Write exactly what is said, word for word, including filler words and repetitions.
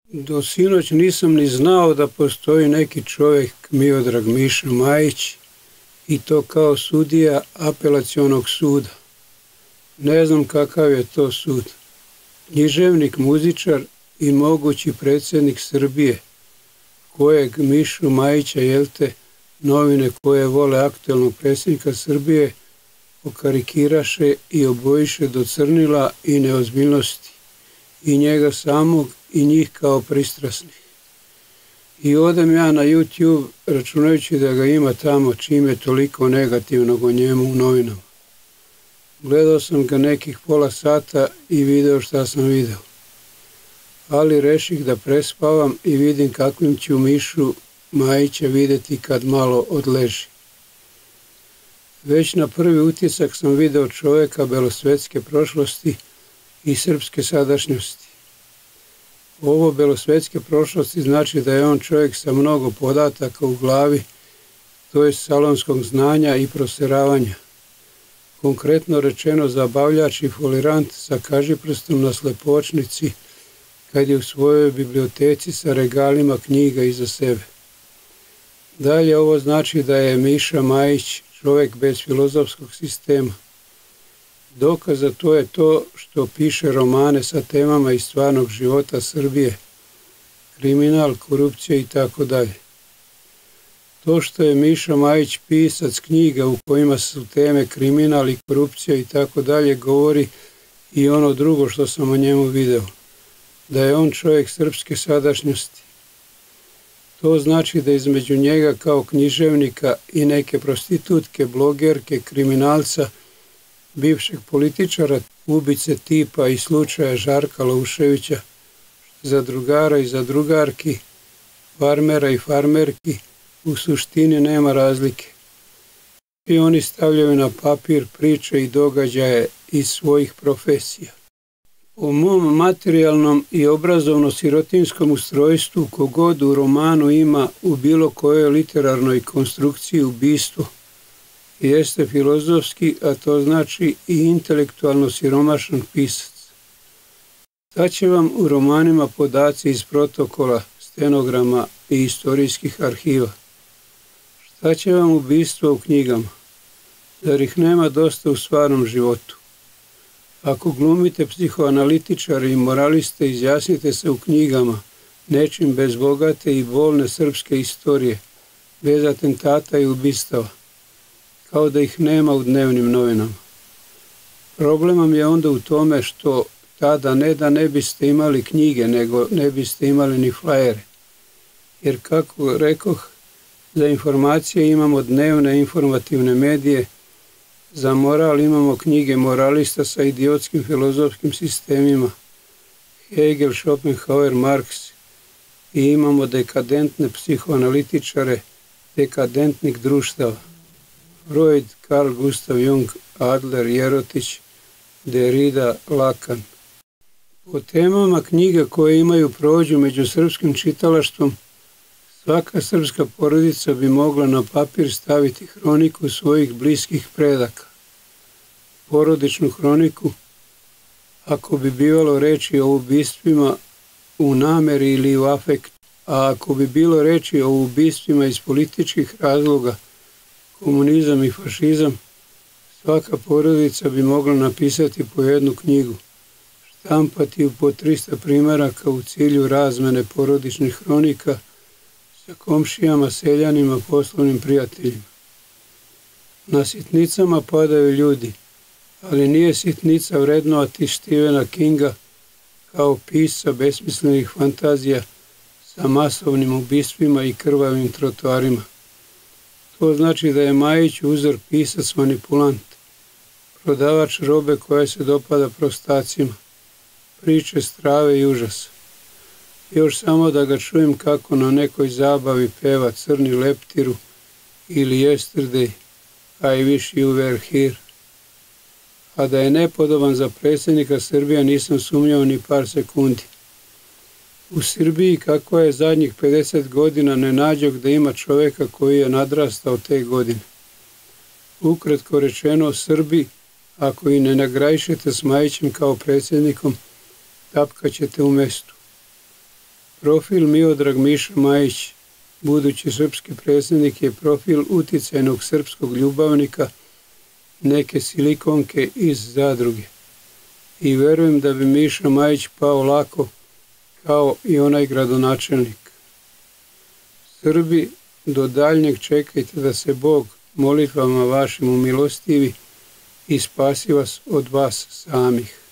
Do sinoć nisam ni znao da postoji neki čovjek Miodrag Miša Majić i to kao sudija apelacionog suda. Ne znam kakav je to sud. Književnik, muzičar i mogući predsjednik Srbije, kojeg Mišu Majića, jelte, novine koje vole aktuelnog predsjednika Srbije, okarikiraše i obojiše do crnila i neozbiljnosti, i njega samog i njih kao pristrasnih. I odem ja na YouTube, računajući da ga ima tamo čime je toliko negativnog o njemu u novinama. Gledao sam ga nekih pola sata i video šta sam video. Ali reših da prespavam i vidim kakvim ću Mišu Majića videti kad malo odleži. Već na prvi utisak sam video čovjeka belosvetske prošlosti i srpske sadašnjosti. Ovo belosvetske prošlosti znači da je on čovjek sa mnogo podataka u glavi, to je salonskog znanja i proseravanja. Konkretno rečeno, zabavljač i folirant sa kažiprstom na slepočnici kad je u svojoj biblioteci sa regalima knjiga iza sebe. Dalje ovo znači da je Miša Majić čovjek bez filozofskog sistema. Dokaz za to je to što piše romane sa temama iz stvarnog života Srbije, kriminal, korupcija i tako dalje. To što je Miša Majić pisac knjiga u kojima su teme kriminal i korupcija i tako dalje govori i ono drugo što sam o njemu video, da je on čovjek srpske sadašnjosti. To znači da između njega kao književnika i neke prostitutke, blogerke, kriminalca, bivšeg političara, ubice tipa i slučaja Žarka Lauševića, za drugara i za drugarki, farmera i farmerki, u suštini nema razlike. I oni stavljaju na papir priče i događaje iz svojih profesija. O mom materijalnom i obrazovno-sirotinskom ustrojstvu kogod u romanu ima u bilo kojoj literarnoj konstrukciji ubistvo, jeste filozofski, a to znači i intelektualno siromašan pisac. Daće vam u romanima podaci iz protokola, stenograma i istorijskih arhiva. Šta će vam ubistvo u knjigama? Zar ih nema dosta u stvarnom životu? Ako glumite psihoanalitičare i moraliste, izjasnite se u knjigama, nečim bez bogate i bolne srpske istorije, bez atentata i ubistava, kao da ih nema u dnevnim novinama. Problem vam je onda u tome što tada ne da ne biste imali knjige, nego ne biste imali ni flajere. Jer kako rekoh, za informacije imamo dnevne informativne medije, za moral imamo knjige moralista sa idiotskim filozofskim sistemima, Hegel, Schopenhauer, Marks, i imamo dekadentne psihoanalitičare dekadentnih društava, Freud, Carl Gustav Jung, Adler, Jerotić, Derrida, Lacan. Po temama knjiga koje imaju prođu među srpskim čitalaštvom, svaka srpska porodica bi mogla na papir staviti hroniku svojih bliskih predaka, porodičnu hroniku, ako bi bivalo reči o ubistvima u nameri ili u afektu, a ako bi bilo reči o ubistvima iz političkih razloga, komunizam i fašizam, svaka porodica bi mogla napisati po jednu knjigu, štampati ju po trista primeraka u cilju razmene porodičnih hronika sa komšijama, seljanima, poslovnim prijateljima. Na sitnicama padaju ljudi, ali nije sitnica vrednovati Stephena Kinga kao pisca besmislenih fantazija sa masovnim ubistvima i krvavim trotoarima. To znači da je Majić uzor pisac manipulant, prodavač robe koja se dopada prostacima, priče strave i užasa. Još samo da ga čujem kako na nekoj zabavi peva Crni leptiru ili Yesterday, I wish you were here. A da je nepodoban za predsjednika Srbija nisam sumnjao ni par sekundi. U Srbiji, kakva je zadnjih pedeset godina, ne nađog da ima čovjeka koji je nadrastao te godine. Ukratko rečeno, Srbi, ako i ne nagrajišete s Majićem kao predsjednikom, tapkaćete u mestu. Profil Miodrag Miša Majić, budući srpski predsjednik, je profil uticajnog srpskog ljubavnika neke silikonke iz zadruge. I verujem da bi Miša Majić pao lako kao i onaj gradonačelnik. Srbi, do daljnjeg čekajte da se Bog molitvama vašim umilostivi i spasi vas od vas samih.